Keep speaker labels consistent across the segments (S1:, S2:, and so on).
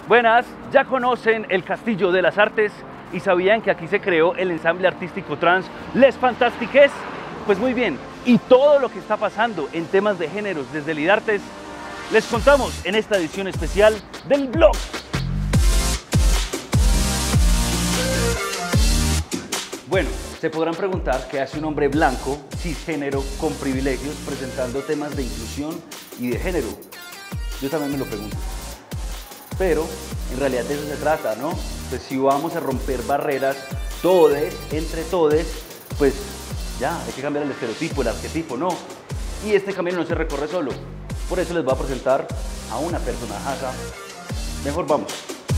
S1: Buenas, ya conocen el Castillo de las Artes y sabían que aquí se creó el ensamble artístico trans Les Fantastiques. Pues muy bien, y todo lo que está pasando en temas de géneros desde Lidartes, les contamos en esta edición especial del blog. Bueno, se podrán preguntar qué hace un hombre blanco, cisgénero, con privilegios, presentando temas de inclusión y de género. Yo también me lo pregunto. Pero en realidad de eso se trata, ¿no? Pues si vamos a romper barreras, todes, entre todes, pues ya, hay que cambiar el estereotipo, el arquetipo, ¿no? Y este camino no se recorre solo. Por eso les voy a presentar a una personajaza. Mejor vamos.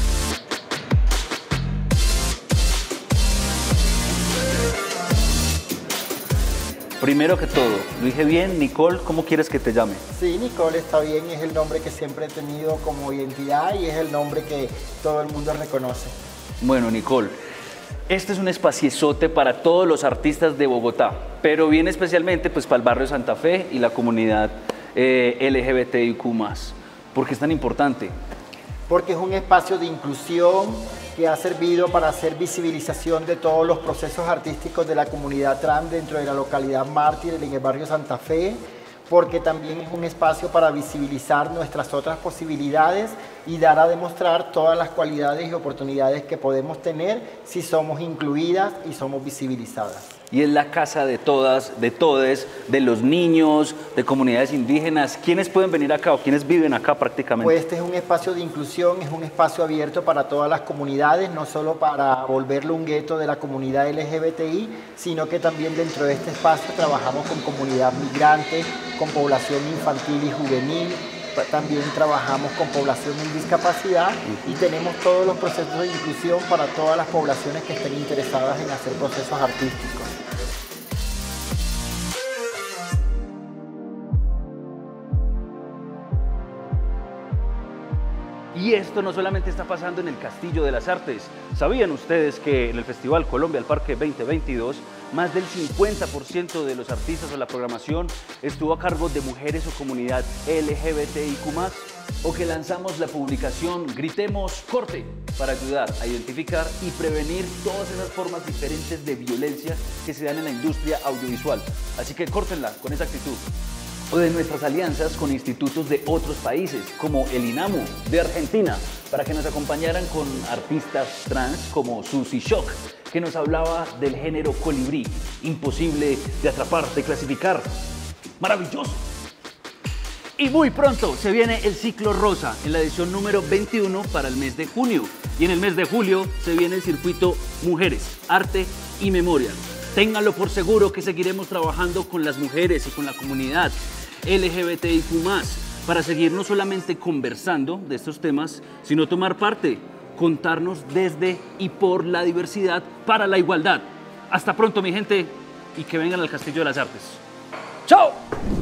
S1: Primero que todo, lo dije bien, Nicole, ¿cómo quieres que te llame?
S2: Sí, Nicole está bien, es el nombre que siempre he tenido como identidad y es el nombre que todo el mundo reconoce.
S1: Bueno, Nicole, este es un espaciezote para todos los artistas de Bogotá, pero bien especialmente pues para el barrio Santa Fe y la comunidad LGBTIQ+. ¿Por qué es tan importante?
S2: Porque es un espacio de inclusión que ha servido para hacer visibilización de todos los procesos artísticos de la comunidad trans dentro de la localidad Mártir en el barrio Santa Fe, porque también es un espacio para visibilizar nuestras otras posibilidades y dar a demostrar todas las cualidades y oportunidades que podemos tener si somos incluidas y somos visibilizadas.
S1: Y es la casa de todas, de todes, de los niños, de comunidades indígenas. ¿Quiénes pueden venir acá o quiénes viven acá prácticamente?
S2: Pues este es un espacio de inclusión, es un espacio abierto para todas las comunidades, no solo para volverlo un gueto de la comunidad LGBTI, sino que también dentro de este espacio trabajamos con comunidad migrante, con población infantil y juvenil, también trabajamos con población en discapacidad y tenemos todos los procesos de inclusión para todas las poblaciones que estén interesadas en hacer procesos artísticos.
S1: Y esto no solamente está pasando en el Castillo de las Artes. ¿Sabían ustedes que en el Festival Colombia al Parque 2022, más del 50% de los artistas o la programación estuvo a cargo de mujeres o comunidad LGBTIQ+? O que lanzamos la publicación Gritemos Corte para ayudar a identificar y prevenir todas esas formas diferentes de violencia que se dan en la industria audiovisual. Así que córtenla con esa actitud. O de nuestras alianzas con institutos de otros países, como el INAMU de Argentina, para que nos acompañaran con artistas trans como Susi Shock, que nos hablaba del género colibrí, imposible de atrapar, de clasificar. ¡Maravilloso! Y muy pronto se viene el Ciclo Rosa, en la edición número 21 para el mes de junio. Y en el mes de julio se viene el circuito Mujeres, Arte y Memoria. Ténganlo por seguro que seguiremos trabajando con las mujeres y con la comunidad LGBTIQ+, para seguir no solamente conversando de estos temas, sino tomar parte, contarnos desde y por la diversidad para la igualdad. Hasta pronto, mi gente, y que vengan al Castillo de las Artes. ¡Chao!